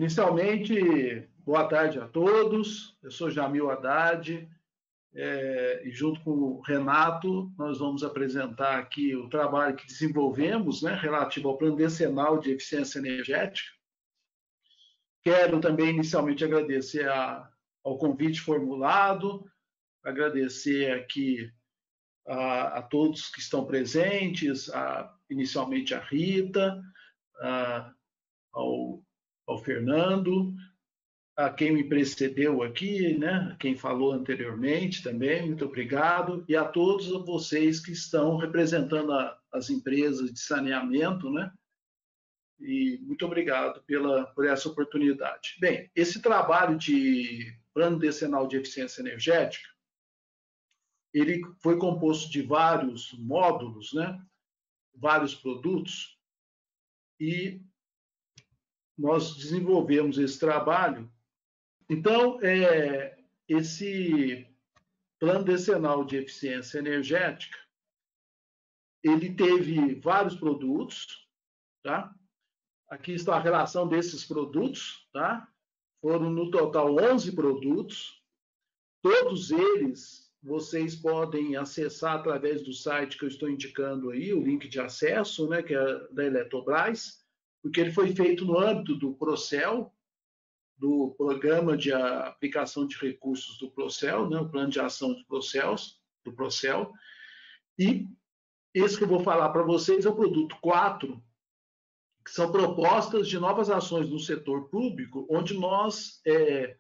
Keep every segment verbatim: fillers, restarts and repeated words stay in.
inicialmente, boa tarde a todos. Eu sou Jamil Haddad, é, e junto com o Renato, nós vamos apresentar aqui o trabalho que desenvolvemos, né, relativo ao Plano Decenal de Eficiência Energética. Quero também, inicialmente, agradecer a, ao convite formulado, agradecer aqui a, a todos que estão presentes, a, inicialmente a Rita, a, ao, ao Fernando, a quem me precedeu aqui, né, quem falou anteriormente também, muito obrigado, e a todos vocês que estão representando a, as empresas de saneamento, né, e muito obrigado pela, por essa oportunidade. Bem, esse trabalho de Plano Decenal de Eficiência Energética, ele foi composto de vários módulos, né, vários produtos, e nós desenvolvemos esse trabalho. Então, é, esse Plano Decenal de Eficiência Energética, ele teve vários produtos, tá? Aqui está a relação desses produtos, tá? Foram, no total, onze produtos. Todos eles vocês podem acessar através do site que eu estou indicando aí, o link de acesso, né, que é da Eletrobras, porque ele foi feito no âmbito do Procel, do Programa de Aplicação de Recursos do Procel, né, o Plano de Ação do Procel, do Procel. E esse que eu vou falar para vocês é o produto quatro, que são propostas de novas ações no setor público, onde nós é,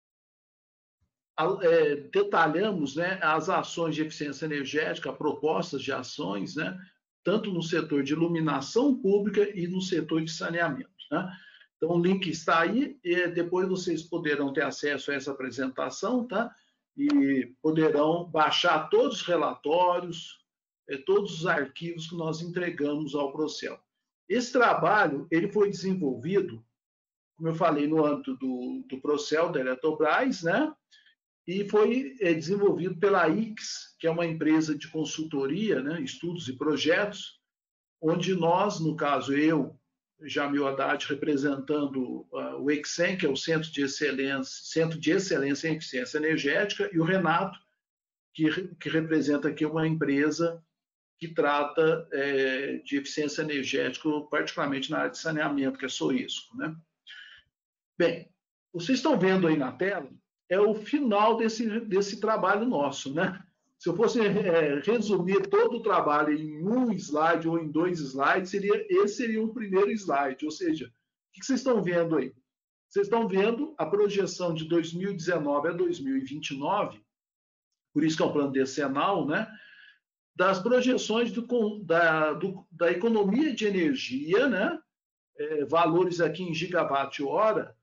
é, detalhamos, né, as ações de eficiência energética, propostas de ações, né, tanto no setor de iluminação pública e no setor de saneamento, né? Então, o link está aí, e depois vocês poderão ter acesso a essa apresentação, tá? E poderão baixar todos os relatórios, todos os arquivos que nós entregamos ao Procel. Esse trabalho, ele foi desenvolvido, como eu falei, no âmbito do, do Procel, da Eletrobras, né? E foi é, desenvolvido pela I X, que é uma empresa de consultoria, né? Estudos e projetos, onde nós, no caso eu, Jamil Haddad, representando uh, o EXEN, que é o Centro de Excelência, Centro de Excelência em Eficiência Energética, e o Renato, que, que representa aqui uma empresa que trata é, de eficiência energética, particularmente na área de saneamento, que é Soisco, né? Bem, vocês estão vendo aí na tela, é o final desse, desse trabalho nosso, né? Se eu fosse é, resumir todo o trabalho em um slide ou em dois slides, seria, esse seria o primeiro slide. Ou seja, o que vocês estão vendo aí? Vocês estão vendo a projeção de dois mil e dezenove a dois mil e vinte e nove, por isso que é um plano decenal, né? Das projeções do, da, do, da economia de energia, né? É, valores aqui em gigawatt-hora.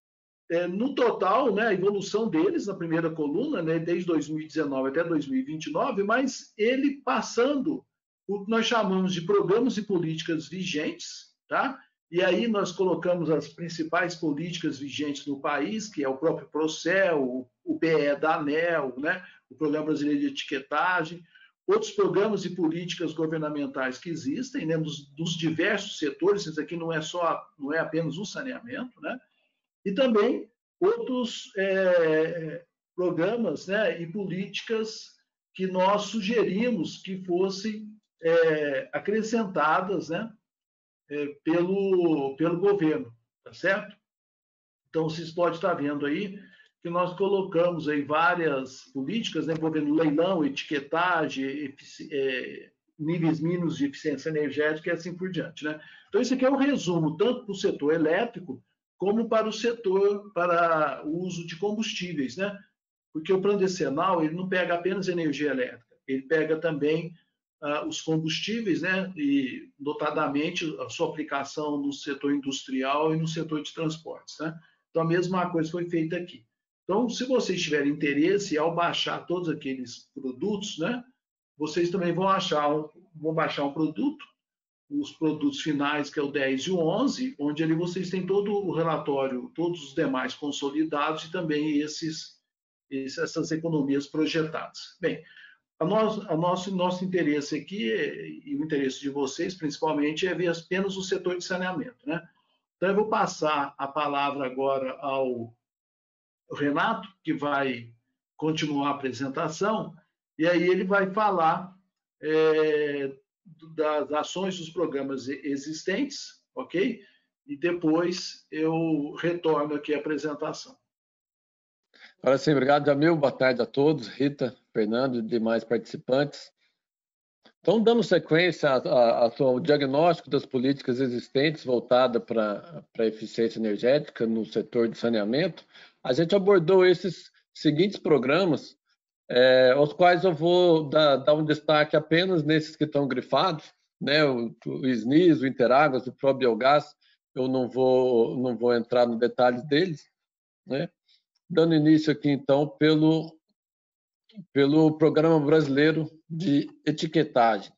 É, no total, né, a evolução deles na primeira coluna, né, desde dois mil e dezenove até dois mil e vinte e nove, mas ele passando o que nós chamamos de programas e políticas vigentes, tá? E aí nós colocamos as principais políticas vigentes no país, que é o próprio Procel, o P E da ANEEL, né, o Programa Brasileiro de Etiquetagem, outros programas e políticas governamentais que existem, né, dos, dos diversos setores. Isso aqui não é só, não é apenas o saneamento, né? E também outros é, programas, né, e políticas que nós sugerimos que fossem é, acrescentadas, né, é, pelo, pelo governo, tá certo? Então, vocês podem estar vendo aí que nós colocamos aí várias políticas, né, envolvendo leilão, etiquetagem, efici- é, níveis mínimos de eficiência energética e assim por diante, né? Então, isso aqui é um resumo, tanto para o setor elétrico, como para o setor, para o uso de combustíveis, né? Porque o plano decenal, ele não pega apenas energia elétrica, ele pega também uh, os combustíveis, né? E, notadamente, a sua aplicação no setor industrial e no setor de transportes, né? Então, a mesma coisa foi feita aqui. Então, se vocês tiverem interesse, ao baixar todos aqueles produtos, né? Vocês também vão achar, um, vão baixar um produto, os produtos finais, que é o dez e o onze, onde ali vocês têm todo o relatório, todos os demais consolidados e também esses, esses essas economias projetadas. Bem, a nosso, a nosso, nosso interesse aqui, e o interesse de vocês, principalmente, é ver apenas o setor de saneamento, né? Então, eu vou passar a palavra agora ao Renato, que vai continuar a apresentação, e aí ele vai falar é, das ações dos programas existentes, ok? E depois eu retorno aqui à apresentação. Agora sim, obrigado, Jamil. Boa tarde a todos, Rita, Fernando e demais participantes. Então, dando sequência ao diagnóstico das políticas existentes voltadas para a eficiência energética no setor de saneamento, a gente abordou esses seguintes programas, é, aos quais eu vou dar, dar um destaque apenas nesses que estão grifados, né? o, o S N I S, o Interáguas, o ProBiogás, eu não vou, não vou entrar no detalhe deles, né? Dando início aqui, então, pelo, pelo Programa Brasileiro de Etiquetagem.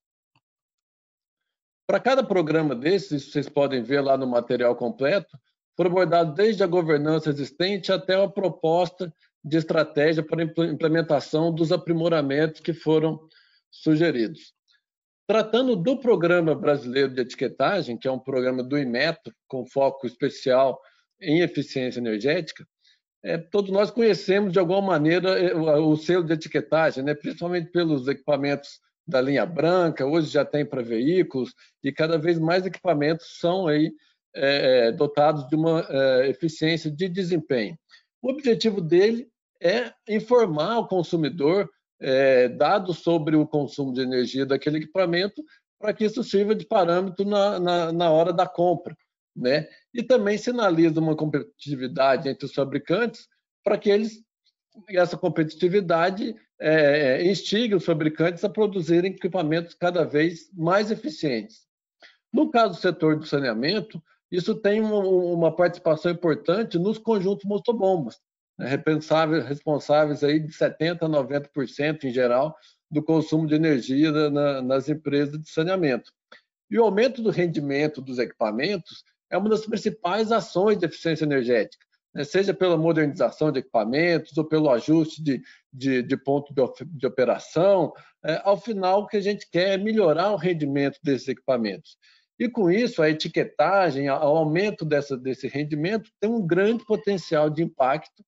Para cada programa desses, vocês podem ver lá no material completo, foram abordados desde a governança existente até a proposta de estratégia para a implementação dos aprimoramentos que foram sugeridos. Tratando do Programa Brasileiro de Etiquetagem, que é um programa do Inmetro, com foco especial em eficiência energética, é, todos nós conhecemos, de alguma maneira, o, o selo de etiquetagem, né? Principalmente pelos equipamentos da linha branca, hoje já tem para veículos, e cada vez mais equipamentos são aí, é, dotados de uma é, eficiência de desempenho. O objetivo dele é informar o consumidor é, dados sobre o consumo de energia daquele equipamento, para que isso sirva de parâmetro na, na, na hora da compra, né? E também sinaliza uma competitividade entre os fabricantes para que eles, essa competitividade é, instigue os fabricantes a produzirem equipamentos cada vez mais eficientes. No caso do setor do saneamento, isso tem uma, uma participação importante nos conjuntos motobombas, né, responsáveis, responsáveis aí de setenta por cento a noventa por cento em geral do consumo de energia na, nas empresas de saneamento. E o aumento do rendimento dos equipamentos é uma das principais ações de eficiência energética, né? Seja pela modernização de equipamentos ou pelo ajuste de, de, de ponto de, de operação. É, ao final, o que a gente quer é melhorar o rendimento desses equipamentos. E com isso, a etiquetagem, o aumento dessa, desse rendimento tem um grande potencial de impacto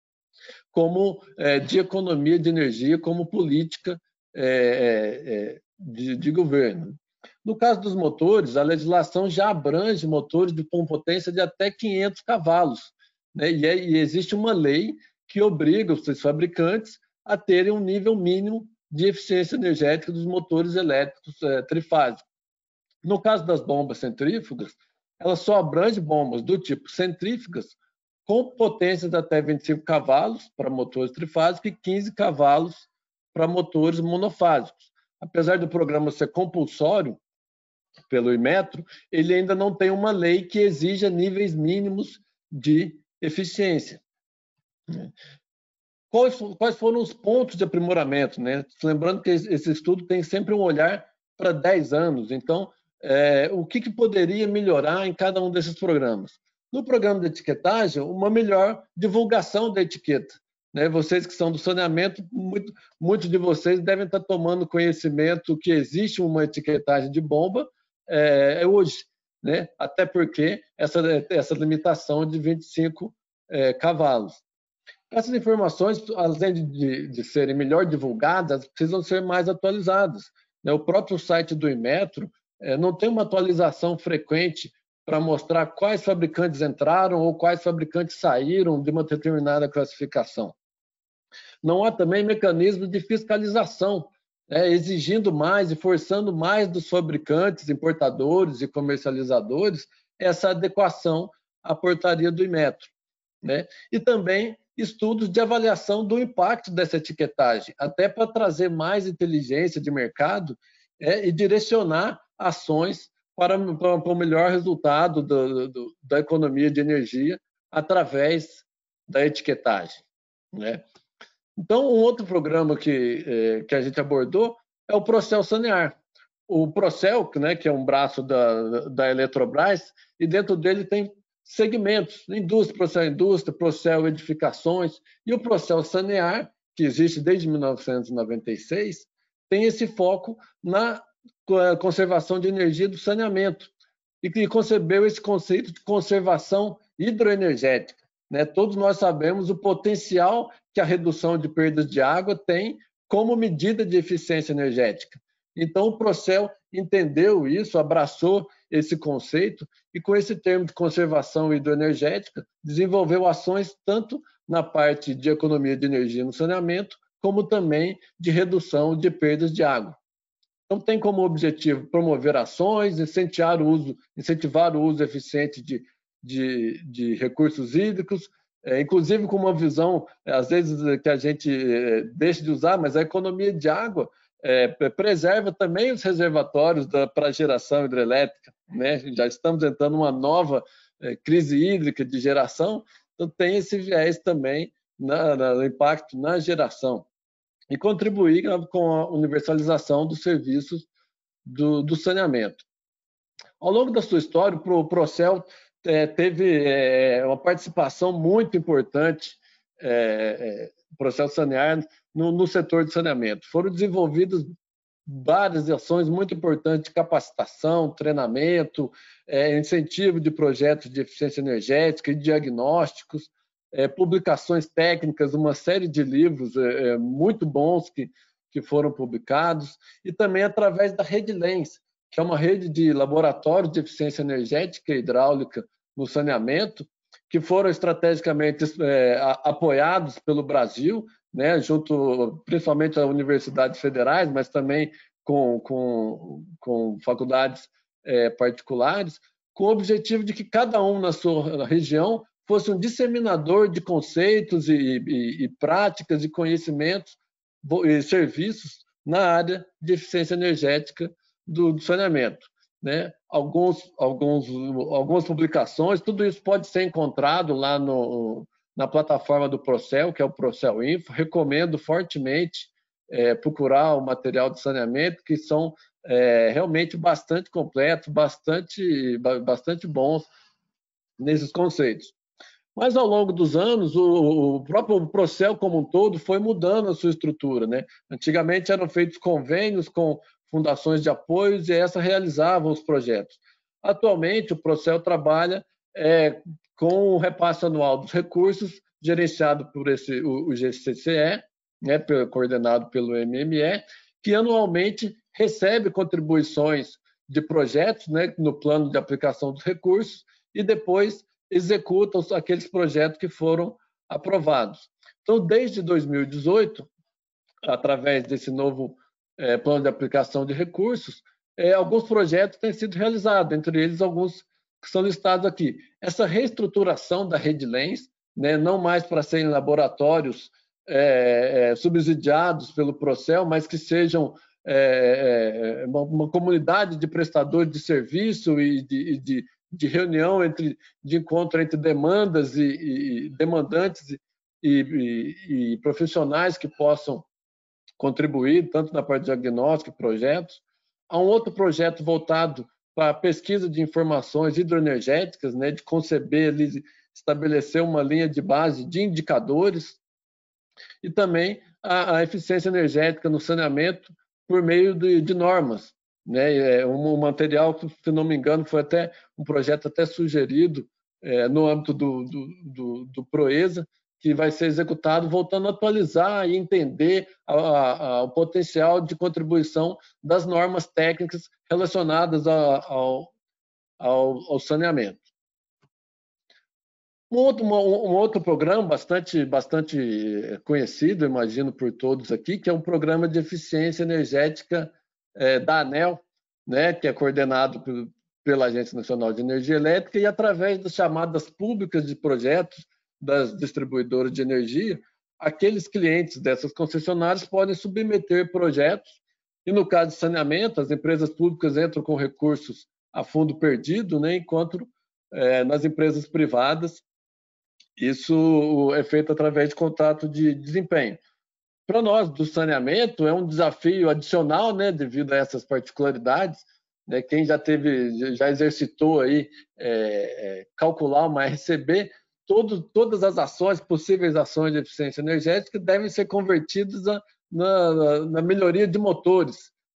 como é, de economia de energia, como política é, é, de, de governo. No caso dos motores, a legislação já abrange motores de, com potência de até quinhentos cavalos, né? E, é, e existe uma lei que obriga os seus fabricantes a terem um nível mínimo de eficiência energética dos motores elétricos é, trifásicos. No caso das bombas centrífugas, ela só abrange bombas do tipo centrífugas com potências de até vinte e cinco cavalos para motores trifásicos e quinze cavalos para motores monofásicos. Apesar do programa ser compulsório pelo Inmetro, ele ainda não tem uma lei que exija níveis mínimos de eficiência. Quais, quais foram os pontos de aprimoramento, né? Lembrando que esse estudo tem sempre um olhar para dez anos. Então, é, o que, que poderia melhorar em cada um desses programas? No programa de etiquetagem, uma melhor divulgação da etiqueta, né? Vocês que são do saneamento, muito, muitos de vocês devem estar tomando conhecimento que existe uma etiquetagem de bomba é, hoje, né? Até porque essa, essa limitação de vinte e cinco é, cavalos. Essas informações, além de, de serem melhor divulgadas, precisam ser mais atualizadas, né? O próprio site do Inmetro é, não tem uma atualização frequente para mostrar quais fabricantes entraram ou quais fabricantes saíram de uma determinada classificação. Não há também mecanismos de fiscalização, né, exigindo mais e forçando mais dos fabricantes, importadores e comercializadores essa adequação à portaria do Inmetro, né? E também estudos de avaliação do impacto dessa etiquetagem, até para trazer mais inteligência de mercado é, e direcionar ações para, para, para o melhor resultado do, do, da economia de energia através da etiquetagem, né? Então, um outro programa que, eh, que a gente abordou é o Procel Sanear. O Procel, né, que é um braço da, da Eletrobras, e dentro dele tem segmentos, indústria, Procel Indústria, Procel Edificações, e o Procel Sanear, que existe desde mil novecentos e noventa e seis, tem esse foco na conservação de energia do saneamento, e que concebeu esse conceito de conservação hidroenergética, né? Todos nós sabemos o potencial que a redução de perdas de água tem como medida de eficiência energética. Então, o Procel entendeu isso, abraçou esse conceito e, com esse termo de conservação hidroenergética, desenvolveu ações tanto na parte de economia de energia no saneamento, como também de redução de perdas de água. Então, tem como objetivo promover ações, incentivar o uso, incentivar o uso eficiente de, de, de recursos hídricos, é, inclusive com uma visão, às vezes, que a gente é, deixa de usar, mas a economia de água é, preserva também os reservatórios para geração hidrelétrica, né? Já estamos entrando numa nova é, crise hídrica de geração, então tem esse viés também na, na, no impacto na geração e contribuir com a universalização dos serviços do, do saneamento. Ao longo da sua história, o Procel é, teve é, uma participação muito importante, é, é, Procel Sanear, no, no setor de saneamento. Foram desenvolvidas várias ações muito importantes de capacitação, treinamento, é, incentivo de projetos de eficiência energética e diagnósticos, é, publicações técnicas, uma série de livros é, muito bons que, que foram publicados, e também através da Rede Lens, que é uma rede de laboratórios de eficiência energética e hidráulica no saneamento, que foram estrategicamente é, apoiados pelo Brasil, né, junto principalmente às universidades federais, mas também com, com, com faculdades é, particulares, com o objetivo de que cada um na sua região fosse um disseminador de conceitos e, e, e práticas e conhecimentos e serviços na área de eficiência energética do, do saneamento, né? Alguns, alguns, algumas publicações, tudo isso pode ser encontrado lá no, na plataforma do Procel, que é o Procel Info. Recomendo fortemente é, procurar o material de saneamento, que são é, realmente bastante completos, bastante, bastante bons nesses conceitos. Mas, ao longo dos anos, o, o próprio Procel como um todo foi mudando a sua estrutura, né? Antigamente eram feitos convênios com fundações de apoios e essa realizavam os projetos. Atualmente, o Procel trabalha é, com o repasse anual dos recursos, gerenciado por esse, o, o G C C E, né, coordenado pelo M M E, que anualmente recebe contribuições de projetos, né, no plano de aplicação dos recursos, e depois executa aqueles projetos que foram aprovados. Então, desde dois mil e dezoito, através desse novo é, plano de aplicação de recursos, é, alguns projetos têm sido realizados, entre eles alguns que são listados aqui. Essa reestruturação da Rede Lens, né, não mais para serem laboratórios é, é, subsidiados pelo Procel, mas que sejam é, é, uma, uma comunidade de prestadores de serviço e de, de de reunião, entre, de encontro entre demandas e, e demandantes e, e, e profissionais que possam contribuir, tanto na parte de diagnóstico e projetos. Há um outro projeto voltado para a pesquisa de informações hidroenergéticas, né, de conceber, estabelecer uma linha de base de indicadores, e também a, a eficiência energética no saneamento por meio de, de normas. Né, um material que, se não me engano, foi até um projeto até sugerido é, no âmbito do, do, do, do Proesa, que vai ser executado voltando a atualizar e entender a, a, o potencial de contribuição das normas técnicas relacionadas a, ao, ao, ao saneamento. Um outro, um, um outro programa bastante, bastante conhecido, imagino por todos aqui, que é um programa de eficiência energética É, da ANEEL, né, que é coordenado por, pela Agência Nacional de Energia Elétrica, e através das chamadas públicas de projetos das distribuidoras de energia, aqueles clientes dessas concessionárias podem submeter projetos, e no caso de saneamento, as empresas públicas entram com recursos a fundo perdido, né, enquanto é, nas empresas privadas isso é feito através de contrato de desempenho. Para nós, do saneamento, é um desafio adicional, né, devido a essas particularidades. Né, quem já teve, já exercitou aí, é, é, calcular uma R C B, todo, todas as ações, possíveis ações de eficiência energética, devem ser convertidas a, na, na melhoria de motores,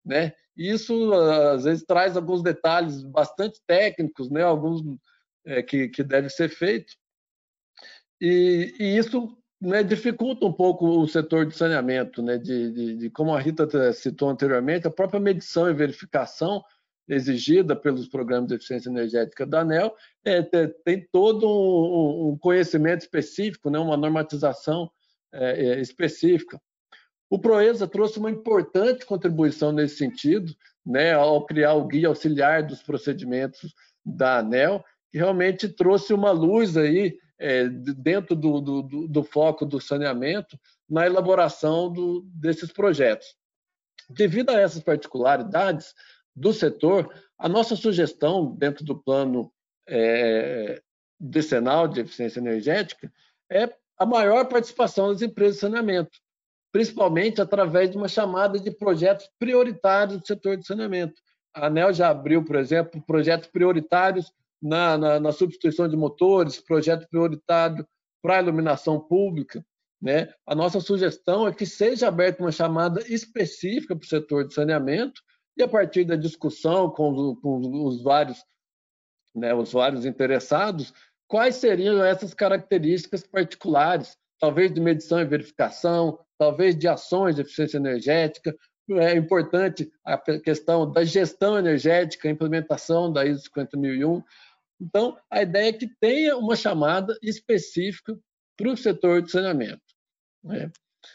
né? E isso, às vezes, traz alguns detalhes bastante técnicos, né? Alguns é, que, que devem ser feitos. E, e isso, né, dificulta um pouco o setor de saneamento, né? De, de, de, como a Rita citou anteriormente, a própria medição e verificação exigida pelos programas de eficiência energética da ANEEL é, tem todo um, um conhecimento específico, né? Uma normatização é, é, específica. O Proesa trouxe uma importante contribuição nesse sentido, né, ao criar o Guia Auxiliar dos Procedimentos da ANEEL, que realmente trouxe uma luz aí, é, dentro do, do, do foco do saneamento na elaboração do, desses projetos. Devido a essas particularidades do setor, a nossa sugestão dentro do plano é, decenal de eficiência energética é a maior participação das empresas de saneamento, principalmente através de uma chamada de projetos prioritários do setor de saneamento. A ANEEL já abriu, por exemplo, projetos prioritários na, na, na substituição de motores, projeto prioritário para a iluminação pública, né? A nossa sugestão é que seja aberta uma chamada específica para o setor de saneamento e, a partir da discussão com, com os vários, né, os vários interessados, quais seriam essas características particulares, talvez de medição e verificação, talvez de ações de eficiência energética. É importante a questão da gestão energética, a implementação da I S O cinquenta mil e um. Então, a ideia é que tenha uma chamada específica para o setor de saneamento, né?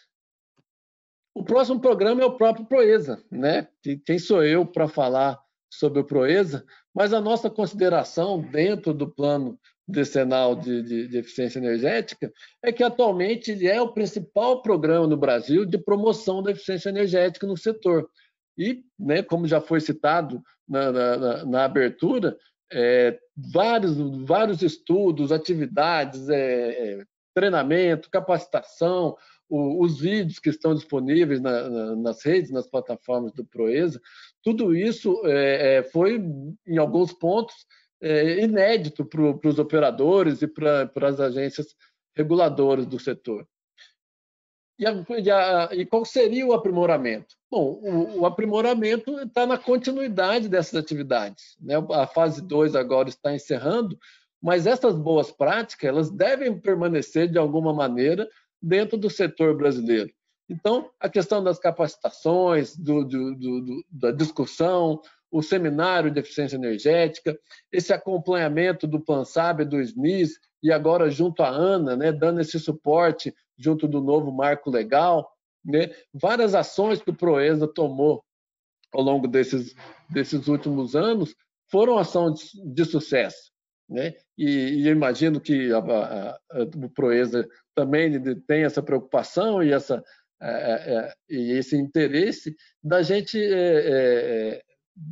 O próximo programa é o próprio Proesa, né? Quem sou eu para falar sobre o Proesa, mas a nossa consideração dentro do plano decenal de, de, de eficiência energética é que atualmente ele é o principal programa no Brasil de promoção da eficiência energética no setor. E, né, como já foi citado na, na, na abertura, é, vários, vários estudos, atividades, é, treinamento, capacitação, o, os vídeos que estão disponíveis na, na, nas redes, nas plataformas do Proesa, tudo isso é, foi, em alguns pontos, é, inédito para os operadores e para as agências reguladoras do setor. E, a, e, a, e qual seria o aprimoramento? Bom, o, o aprimoramento está na continuidade dessas atividades, né? A fase dois agora está encerrando, mas essas boas práticas elas devem permanecer de alguma maneira dentro do setor brasileiro. Então, a questão das capacitações, do, do, do, da discussão, o seminário de eficiência energética, esse acompanhamento do PlanSab, do S N I S, e agora junto à ANA, né, dando esse suporte junto do novo marco legal, né, várias ações que o Proesa tomou ao longo desses, desses últimos anos foram ações de, de sucesso, né? E, e eu imagino que a, a, a, o Proesa também tem essa preocupação e, essa, é, é, e esse interesse da gente é, é,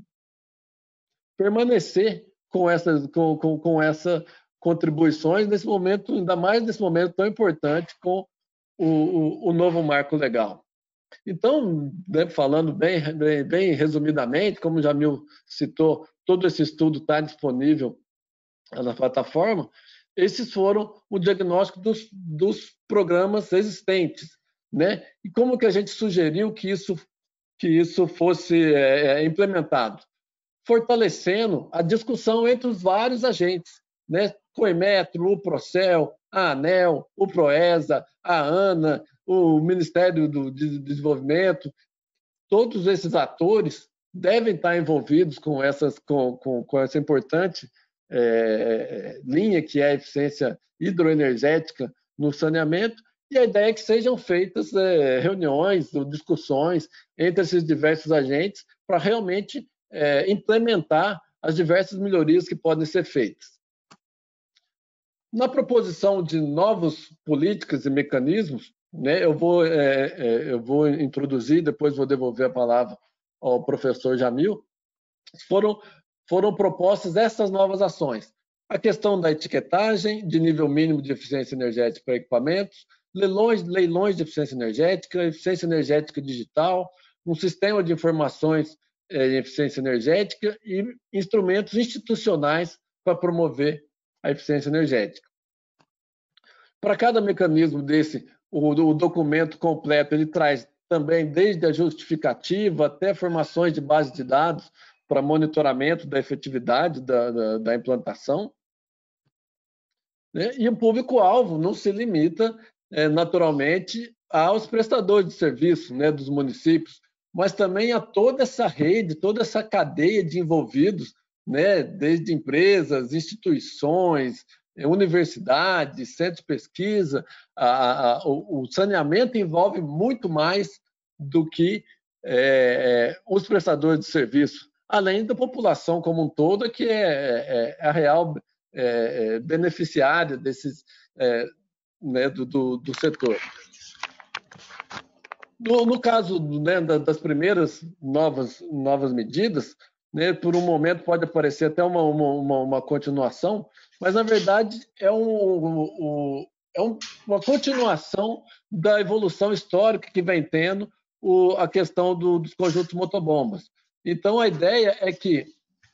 permanecer com essas, com, com, com essa contribuições nesse momento, ainda mais nesse momento tão importante com o, o, o novo marco legal. Então, né, falando bem, bem, bem resumidamente, como o Jamil citou, todo esse estudo está disponível na plataforma. Esses foram o diagnóstico dos, dos programas existentes, né? E como que a gente sugeriu que isso, que isso fosse é, implementado? Fortalecendo a discussão entre os vários agentes, né? Coimetro, o Procel, a ANEEL, o Proesa, a ANA, o Ministério do Desenvolvimento, todos esses atores devem estar envolvidos com, essas, com, com, com essa importante é, linha que é a eficiência hidroenergética no saneamento, e a ideia é que sejam feitas é, reuniões ou discussões entre esses diversos agentes para realmente é, implementar as diversas melhorias que podem ser feitas. Na proposição de novas políticas e mecanismos, né, eu, vou, é, é, eu vou introduzir, depois vou devolver a palavra ao professor Jamil, foram, foram propostas essas novas ações. A questão da etiquetagem de nível mínimo de eficiência energética para equipamentos, leilões, leilões de eficiência energética, eficiência energética digital, um sistema de informações é, em eficiência energética e instrumentos institucionais para promover a eficiência energética. Para cada mecanismo desse, o, o documento completo ele traz também desde a justificativa até formações de base de dados para monitoramento da efetividade da, da, da implantação. Né? E o público-alvo não se limita, é, naturalmente, aos prestadores de serviço, né, dos municípios, mas também a toda essa rede, toda essa cadeia de envolvidos, né, desde empresas, instituições, universidades, centros de pesquisa. A, a, o, o saneamento envolve muito mais do que é, os prestadores de serviço, além da população como um todo, que é, é a real é, beneficiária desses, é, né, do, do, do setor. No, no caso, né, das primeiras novas, novas medidas, né, por um momento pode aparecer até uma, uma, uma continuação, mas, na verdade, é, um, um, é um, uma continuação da evolução histórica que vem tendo o, a questão do, dos conjuntos motobombas. Então, a ideia é que,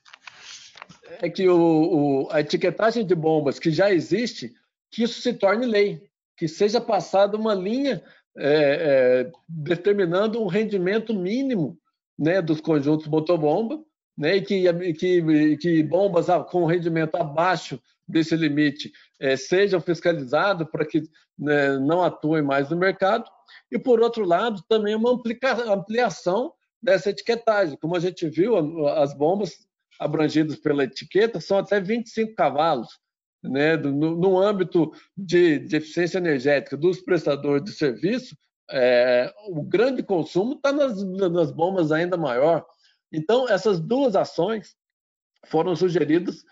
é que o, o, a etiquetagem de bombas que já existe, que isso se torne lei, que seja passada uma linha É, é, determinando um rendimento mínimo, né, dos conjuntos motobomba, né, e que, que, que bombas com rendimento abaixo desse limite é, sejam fiscalizadas para que, né, não atuem mais no mercado. E, por outro lado, também uma ampliação dessa etiquetagem. Como a gente viu, as bombas abrangidas pela etiqueta são até vinte e cinco cavalos. Né, no, no âmbito de, de eficiência energética dos prestadores de serviço, é, o grande consumo está nas, nas bombas ainda maior. Então, essas duas ações foram sugeridas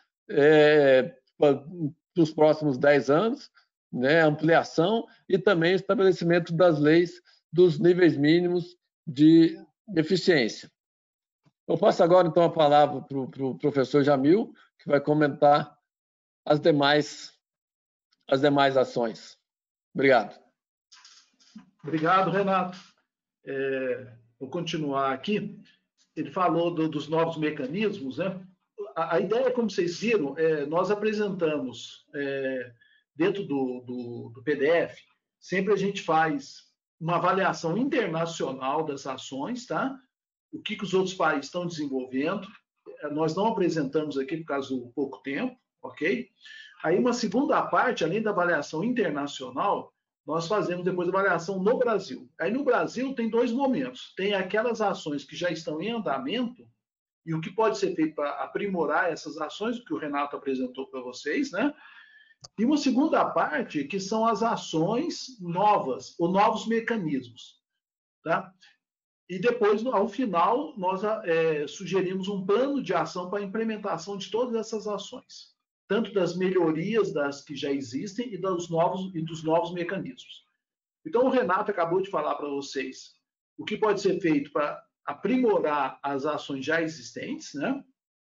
é, para os próximos dez anos, né, ampliação e também estabelecimento das leis dos níveis mínimos de eficiência. Eu passo agora, então, a palavra para o pro professor Jamil, que vai comentar as demais, as demais ações. Obrigado. Obrigado, Renato. É, vou continuar aqui. Ele falou do, dos novos mecanismos, né? A, a ideia, como vocês viram, é, nós apresentamos é, dentro do, do, do P D F, sempre a gente faz uma avaliação internacional das ações, tá? O que, que os outros países estão desenvolvendo. Nós não apresentamos aqui por causa do pouco tempo, ok? Aí, uma segunda parte, além da avaliação internacional, nós fazemos depois a avaliação no Brasil. Aí, no Brasil, tem dois momentos. Tem aquelas ações que já estão em andamento e o que pode ser feito para aprimorar essas ações, o que o Renato apresentou para vocês, né? E uma segunda parte, que são as ações novas, ou novos mecanismos, tá? E depois, ao final, nós é, sugerimos um plano de ação para a implementação de todas essas ações, tanto das melhorias das que já existem e dos novos, e dos novos mecanismos. Então, o Renato acabou de falar para vocês o que pode ser feito para aprimorar as ações já existentes, né?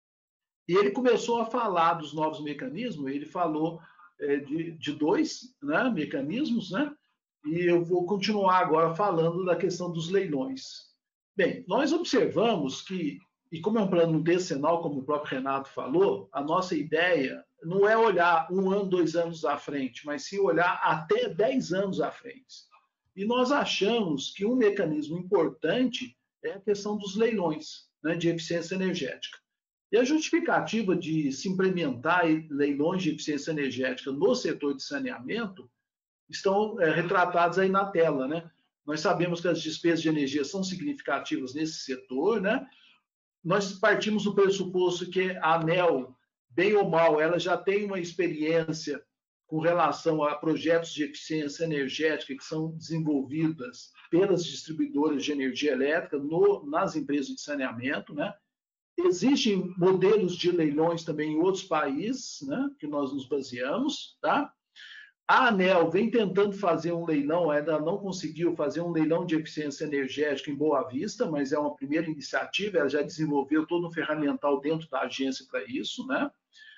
E ele começou a falar dos novos mecanismos, ele falou é, de, de dois, né, mecanismos, né? E eu vou continuar agora falando da questão dos leilões. Bem, nós observamos que, e como é um plano decenal, como o próprio Renato falou, a nossa ideia não é olhar um ano, dois anos à frente, mas sim olhar até dez anos à frente. E nós achamos que um mecanismo importante é a questão dos leilões, né, de eficiência energética. E a justificativa de se implementar leilões de eficiência energética no setor de saneamento estão é, retratados aí na tela, né? Nós sabemos que as despesas de energia são significativas nesse setor, né? Nós partimos do pressuposto que a ANEEL, bem ou mal, ela já tem uma experiência com relação a projetos de eficiência energética que são desenvolvidas pelas distribuidoras de energia elétrica no, nas empresas de saneamento, né? Existem modelos de leilões também em outros países, né, que nós nos baseamos, tá? A ANEEL vem tentando fazer um leilão, ainda não conseguiu fazer um leilão de eficiência energética em Boa Vista, mas é uma primeira iniciativa, ela já desenvolveu todo um ferramental dentro da agência para isso, né?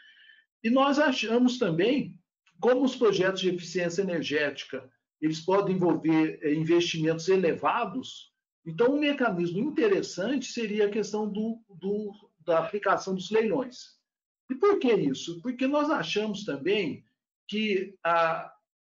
E nós achamos também, como os projetos de eficiência energética, eles podem envolver investimentos elevados, então um mecanismo interessante seria a questão do, do, da aplicação dos leilões. E por que isso? Porque nós achamos também que a,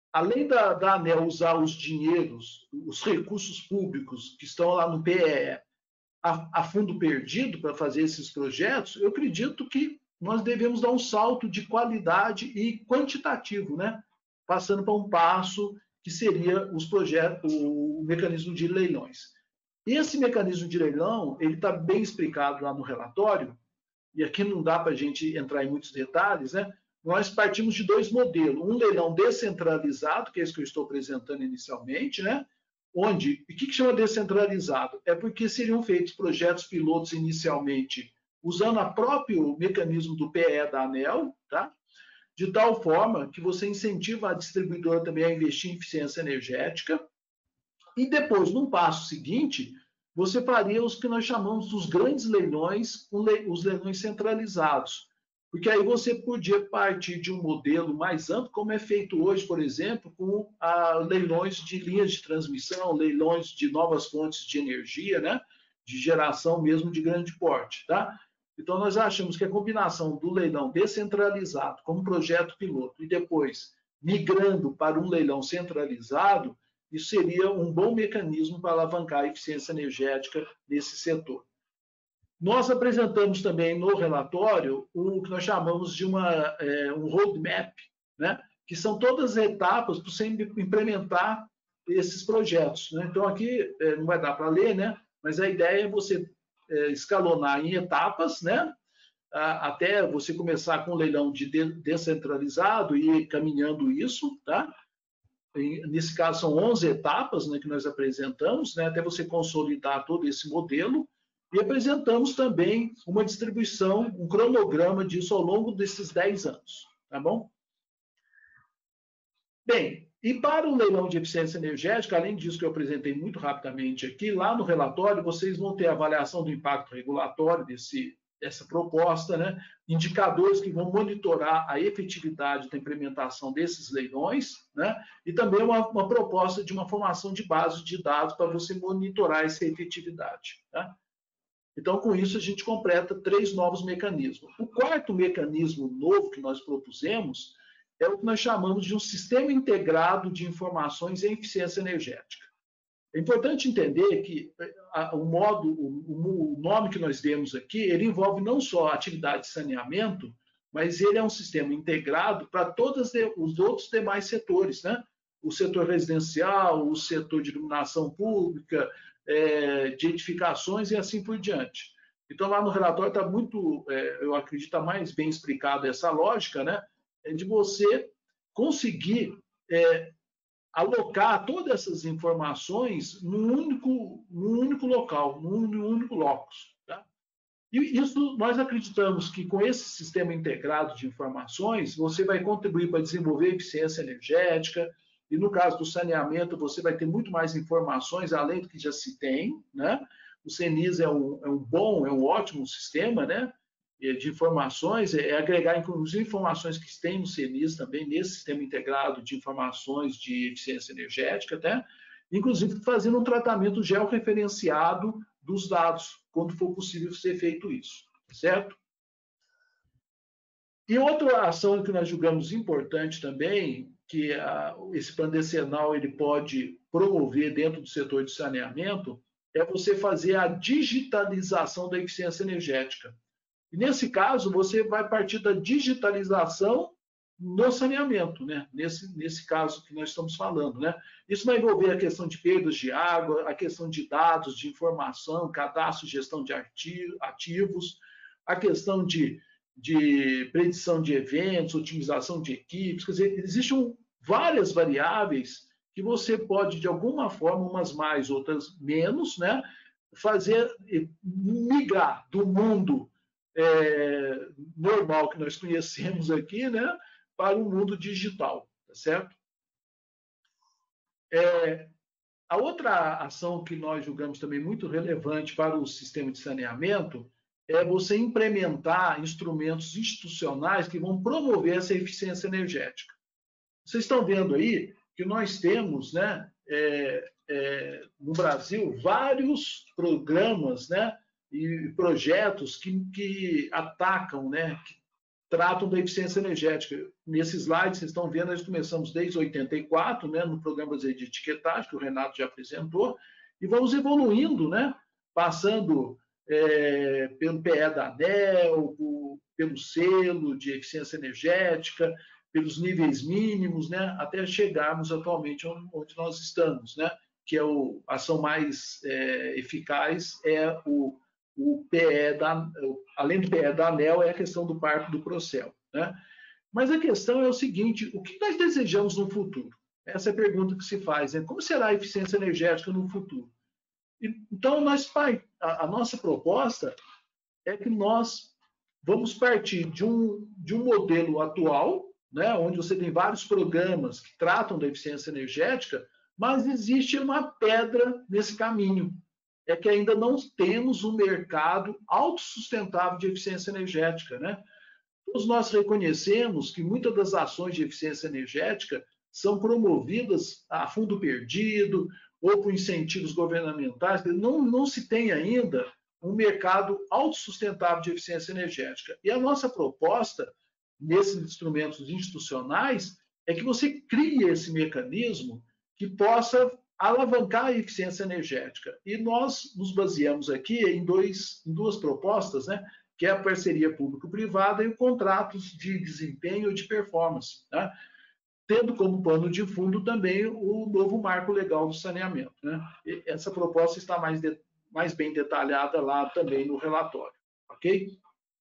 além da, da ANEEL usar os dinheiros, os recursos públicos que estão lá no P E E a, a fundo perdido para fazer esses projetos, eu acredito que nós devemos dar um salto de qualidade e quantitativo, né? Passando para um passo que seria os projetos, o mecanismo de leilões. E esse mecanismo de leilão, ele está bem explicado lá no relatório, e aqui não dá para a gente entrar em muitos detalhes, né? Nós partimos de dois modelos. Um leilão descentralizado, que é esse que eu estou apresentando inicialmente, né? Onde, o que, que chama descentralizado? É porque seriam feitos projetos pilotos inicialmente usando o próprio mecanismo do P E da ANEEL, tá? De tal forma que você incentiva a distribuidora também a investir em eficiência energética, e depois, no passo seguinte, você faria os que nós chamamos dos grandes leilões, os leilões centralizados. Porque aí você podia partir de um modelo mais amplo, como é feito hoje, por exemplo, com a, leilões de linhas de transmissão, leilões de novas fontes de energia, né? De geração mesmo de grande porte. Tá? Então, nós achamos que a combinação do leilão descentralizado como projeto piloto e depois migrando para um leilão centralizado, isso seria um bom mecanismo para alavancar a eficiência energética nesse setor. Nós apresentamos também no relatório o que nós chamamos de uma, é, um roadmap, né? Que são todas as etapas para você implementar esses projetos. Né? Então, aqui é, não vai dar para ler, né? Mas a ideia é você é, escalonar em etapas, né? Até você começar com um leilão de descentralizado e ir caminhando isso, tá? Nesse caso, são onze etapas, né, que nós apresentamos, né, até você consolidar todo esse modelo, e apresentamos também uma distribuição, um cronograma disso ao longo desses dez anos. Tá bom? Bem, e para o leilão de eficiência energética, além disso que eu apresentei muito rapidamente aqui, lá no relatório vocês vão ter a avaliação do impacto regulatório desse, dessa proposta, né? Indicadores que vão monitorar a efetividade da implementação desses leilões, né? E também uma, uma proposta de uma formação de base de dados para você monitorar essa efetividade. Tá? Então, com isso, a gente completa três novos mecanismos. O quarto mecanismo novo que nós propusemos é o que nós chamamos de um sistema integrado de informações em eficiência energética. É importante entender que a, o modo, o, o nome que nós demos aqui, ele envolve não só a atividade de saneamento, mas ele é um sistema integrado para todos os outros demais setores, né? O setor residencial, o setor de iluminação pública, é, de edificações e assim por diante. Então, lá no relatório está muito, é, eu acredito, está mais bem explicado essa lógica, né? É de você conseguir é, alocar todas essas informações num único, num único local, num, num único locus. Tá? E isso nós acreditamos que com esse sistema integrado de informações, você vai contribuir para desenvolver eficiência energética, e no caso do saneamento, você vai ter muito mais informações além do que já se tem. Né? O CENIS é um, é um bom, é um ótimo sistema, né? De informações, é agregar inclusive informações que tem no CENIS também, nesse sistema integrado de informações de eficiência energética, até, inclusive fazendo um tratamento georreferenciado dos dados, quando for possível ser feito isso, certo? E outra ação que nós julgamos importante também, que a, esse plano decenal ele pode promover dentro do setor de saneamento, é você fazer a digitalização da eficiência energética. E nesse caso, você vai partir da digitalização no saneamento, né? Nesse, nesse caso que nós estamos falando, né? Isso vai envolver a questão de perdas de água, a questão de dados, de informação, cadastro e gestão de ativos, a questão de, de predição de eventos, otimização de equipes, quer dizer, existem várias variáveis que você pode, de alguma forma, umas mais, outras menos, né? Fazer, migrar do mundo É, normal que nós conhecemos aqui, né, para o mundo digital, tá certo? É, a outra ação que nós julgamos também muito relevante para o sistema de saneamento é você implementar instrumentos institucionais que vão promover essa eficiência energética. Vocês estão vendo aí que nós temos, né, é, é, no Brasil, vários programas, né, e projetos que, que atacam, né, que tratam da eficiência energética. Nesse slide, vocês estão vendo, nós começamos desde oitenta e quatro, né, no programa de etiquetagem, que o Renato já apresentou, e vamos evoluindo, né, passando é, pelo P E da ANEEL, pelo selo de eficiência energética, pelos níveis mínimos, né, até chegarmos atualmente onde nós estamos, né, que é o, a ação mais é, eficaz é o, o P E da, além do P E da ANEEL, é a questão do Parque do Procel, né? Mas a questão é o seguinte: o que nós desejamos no futuro? Essa é a pergunta que se faz, né? Como será a eficiência energética no futuro? Então, nós, a, a nossa proposta é que nós vamos partir de um, de um modelo atual, né, onde você tem vários programas que tratam da eficiência energética, mas existe uma pedra nesse caminho. É que ainda não temos um mercado autossustentável de eficiência energética, né? Todos nós reconhecemos que muitas das ações de eficiência energética são promovidas a fundo perdido ou por incentivos governamentais. Não, não se tem ainda um mercado autossustentável de eficiência energética. E a nossa proposta, nesses instrumentos institucionais, é que você crie esse mecanismo que possa alavancar a eficiência energética. E nós nos baseamos aqui em, dois, em duas propostas, né, que é a parceria público-privada e o contratos de desempenho e de performance, né, tendo como pano de fundo também o novo marco legal do saneamento, né. E essa proposta está mais, de, mais bem detalhada lá também no relatório, ok?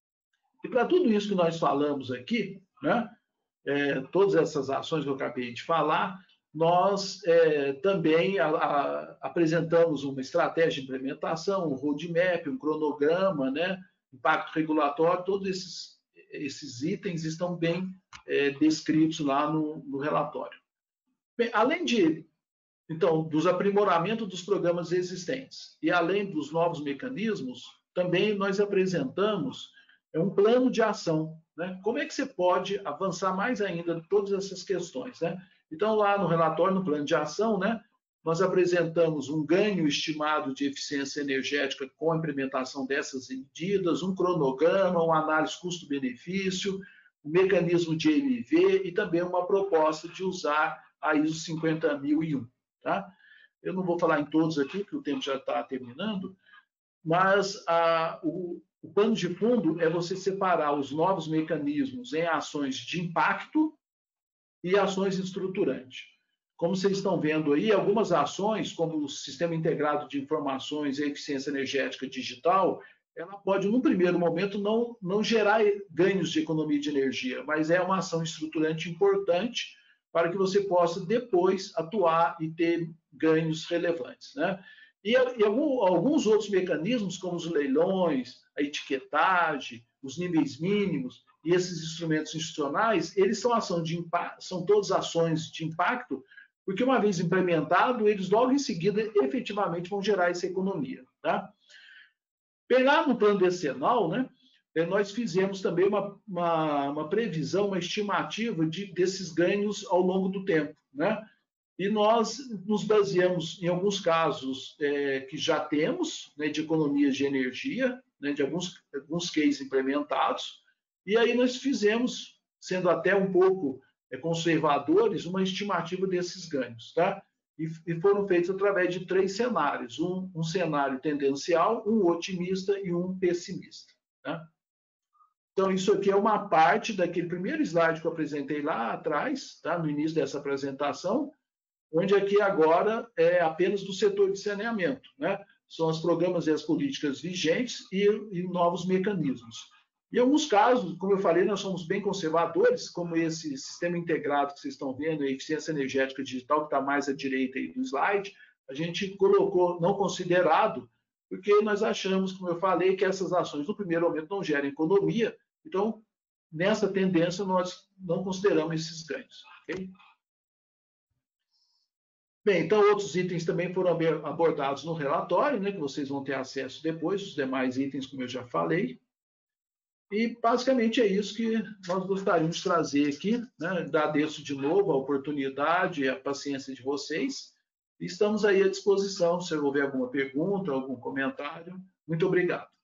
E para tudo isso que nós falamos aqui, né, é, todas essas ações que eu acabei de falar, nós é, também a, a, apresentamos uma estratégia de implementação, um roadmap, um cronograma, né, impacto regulatório, todos esses, esses itens estão bem é, descritos lá no, no relatório. Bem, além de, então, dos aprimoramentos dos programas existentes e além dos novos mecanismos, também nós apresentamos um plano de ação, né? Como é que você pode avançar mais ainda todas essas questões, né? Então, lá no relatório, no plano de ação, né, nós apresentamos um ganho estimado de eficiência energética com a implementação dessas medidas, um cronograma, uma análise custo-benefício, um mecanismo de M V e também uma proposta de usar a I S O cinquenta mil e um. Tá? Eu não vou falar em todos aqui, porque o tempo já está terminando, mas a, o, o plano de fundo é você separar os novos mecanismos em ações de impacto e ações estruturantes. Como vocês estão vendo aí, algumas ações, como o Sistema Integrado de Informações e Eficiência Energética Digital, ela pode, num primeiro momento, não, não gerar ganhos de economia de energia, mas é uma ação estruturante importante para que você possa depois atuar e ter ganhos relevantes, né? E, e algum, alguns outros mecanismos, como os leilões, a etiquetagem, os níveis mínimos, e esses instrumentos institucionais, eles são, ação de impacto, são todas ações de impacto, porque uma vez implementado, eles logo em seguida efetivamente vão gerar essa economia. Tá? Pegar no plano decenal, né, nós fizemos também uma, uma, uma previsão, uma estimativa de, desses ganhos ao longo do tempo. Né? E nós nos baseamos em alguns casos é, que já temos, né, de economias de energia, né, de alguns, alguns cases implementados. E aí nós fizemos, sendo até um pouco é, conservadores, uma estimativa desses ganhos, tá? E, e foram feitos através de três cenários, um, um cenário tendencial, um otimista e um pessimista, tá? Então, isso aqui é uma parte daquele primeiro slide que eu apresentei lá atrás, tá? No início dessa apresentação, onde aqui agora é apenas do setor de saneamento, né? São os programas e as políticas vigentes e, e novos mecanismos. Em alguns casos, como eu falei, nós somos bem conservadores, como esse sistema integrado que vocês estão vendo, a eficiência energética digital, que está mais à direita aí do slide, a gente colocou não considerado, porque nós achamos, como eu falei, que essas ações no primeiro momento não geram economia, então, nessa tendência, nós não consideramos esses ganhos. Okay? Bem, então outros itens também foram abordados no relatório, né, que vocês vão ter acesso depois, os demais itens, como eu já falei. E basicamente é isso que nós gostaríamos de trazer aqui, né? Agradeço de novo a oportunidade e a paciência de vocês. E estamos aí à disposição, se houver alguma pergunta, algum comentário. Muito obrigado.